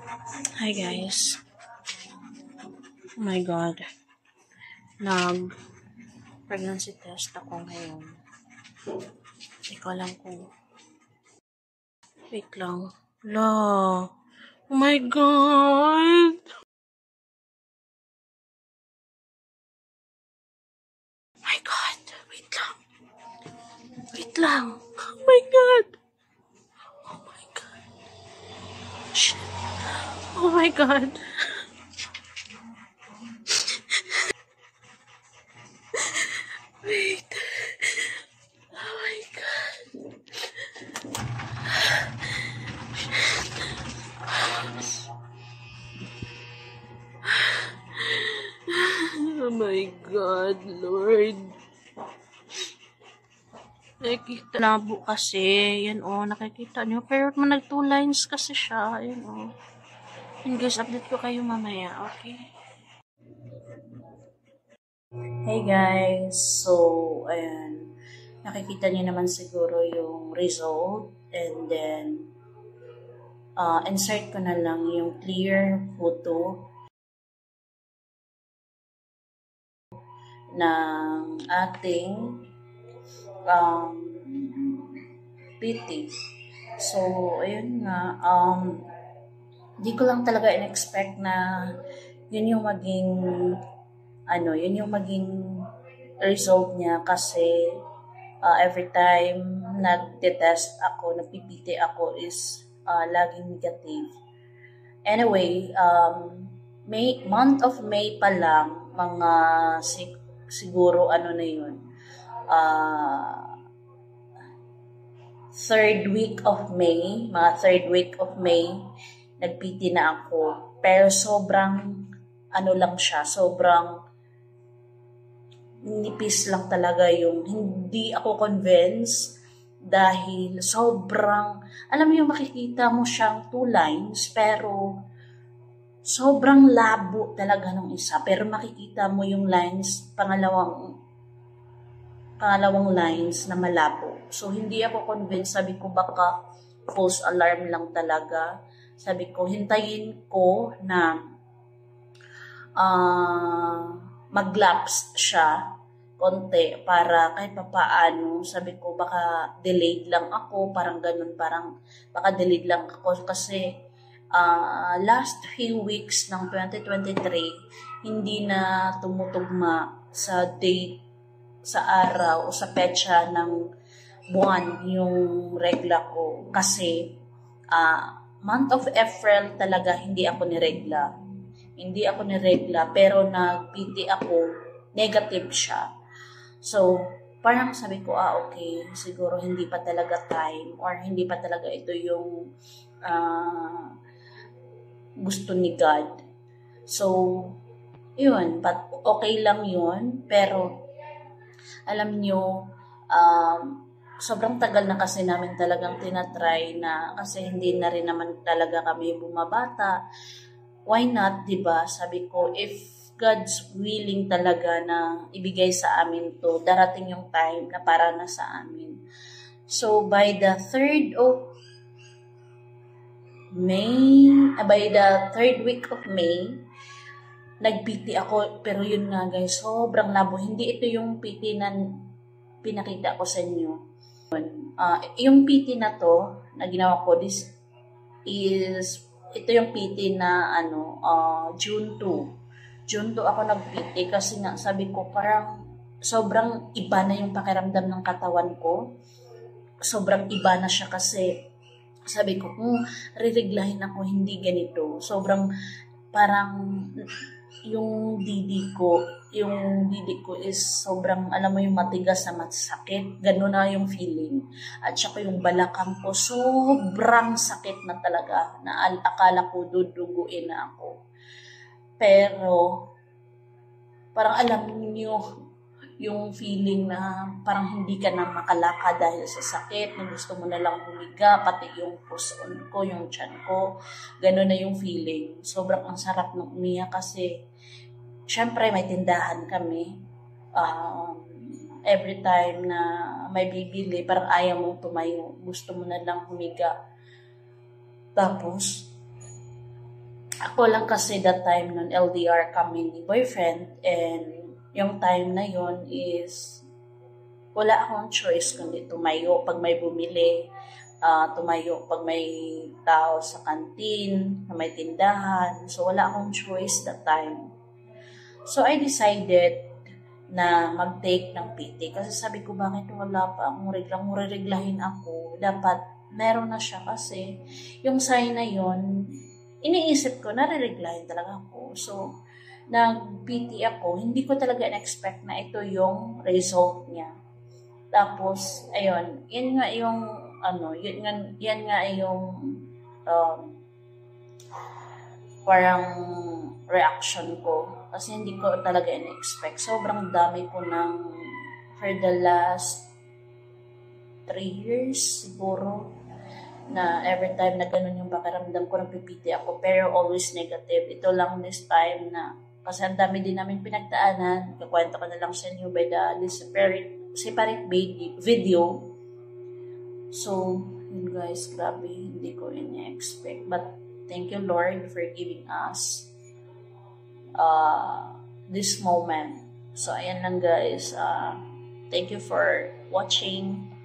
Hi guys. Oh my god. Nag-pregnancy test ako ngayon. Hindi ko alam kung... Wait lang. La. Oh my god. Oh my god. Wait lang. Wait lang. Oh my god. Oh my god. Shit. Oh my god. Wait. Oh my god. Oh my god, Lord. Nakikita labo kasi. Yan nakikita nyo. Pero nag 2 lines kasi siya. Yan And guys, update ko kayo mamaya, okay? Hey guys. So, ayan. Nakikita nyo naman siguro yung result. And then, insert ko na lang yung clear photo ng ating PT. So, ayun nga, di ko lang talaga in-expect na yun yung maging result niya kasi every time nag-test ako, nag-PPT ako is laging negative. Anyway, month of May pa lang, mga siguro na yun, third week of May, nag-PT na ako. Pero sobrang, lang siya, sobrang nipis lang talaga yung, hindi ako convinced dahil sobrang, alam mo yung makikita mo siyang 2 lines, pero sobrang labo talaga ng isa. Pero makikita mo yung lines, pangalawang lines na malabo. So, hindi ako convinced. Sabi ko, baka false alarm lang talaga. Sabi ko, hintayin ko na mag-lapse siya konti para kahit papaano. Sabi ko, baka delayed lang ako. Parang ganun, baka delayed lang ako. Kasi last few weeks ng 2023, hindi na tumutugma sa date, sa araw o sa petsa ng buwan yung regla ko. Kasi month of April talaga hindi ako niregla. Pero nag-PT ako, negative siya. So, parang sabi ko, okay, siguro hindi pa talaga time or hindi pa talaga ito yung gusto ni God. So, yun, but okay lang yun, pero alam nyo, sobrang tagal na kasi namin talagang tinatry na kasi hindi na rin naman talaga kami bumabata. Why not, diba? Sabi ko, if God's willing talaga na ibigay sa amin to, darating yung time na para na sa amin. So, by the third week of May, nag-PT ako, pero yun nga guys, sobrang labo. Hindi ito yung PT na pinakita ko sa inyo. Yung PT na to, na ginawa ko, ito yung PT na June 2 ako nag-PT kasi nga sabi ko parang sobrang iba na yung pakiramdam ng katawan ko. Sobrang iba na siya kasi sabi ko, ririglahin ako, hindi ganito. Sobrang parang yung didi ko is sobrang, alam mo yung matigas na masakit. Gano'n na yung feeling. At saka yung balakang ko, sobrang sakit na talaga. Na akala ko duduguin na ako. Pero, parang alam niyo yung feeling na parang hindi ka na makalakad dahil sa sakit, na gusto mo na lang humiga, pati yung puson ko, yung tiyan ko, gano'n na yung feeling. Sobrang ang sarap ng umiyak kasi, syempre may tindahan kami. Every time na may bibili, parang ayaw mong tumayo, gusto mo na lang humiga. Tapos, Ako lang kasi that time nun, LDR kami ni boyfriend, and yung time na yon is wala akong choice kundi tumayo pag may bumili, tumayo pag may tao sa kantin, na may tindahan. So, wala akong choice that time. So, I decided na mag-take ng PT. Kasi sabi ko, bakit wala pa akong reglang, reglahin ako. Dapat, meron na siya kasi yung sign na yon iniisip ko, nare-reglahin talaga ako. So, nag-PT ako, hindi ko talaga in-expect na ito yung result niya. Tapos, ayun, yan nga yung, yan nga yung, um, parang reaction ko. Kasi hindi ko talaga in-expect. Sobrang dami ko for the last 3 years, siguro, na every time na ganun yung pakiramdam ko, nagpipiti ako, pero always negative. Ito lang this time na, kasi ang dami din namin pinagdaanan, kakwento ko na lang sa inyo by the separate video. So, yun guys, grabe, hindi ko in-expect. But, thank you Lord for giving us this moment. So, ayan lang guys. Thank you for watching.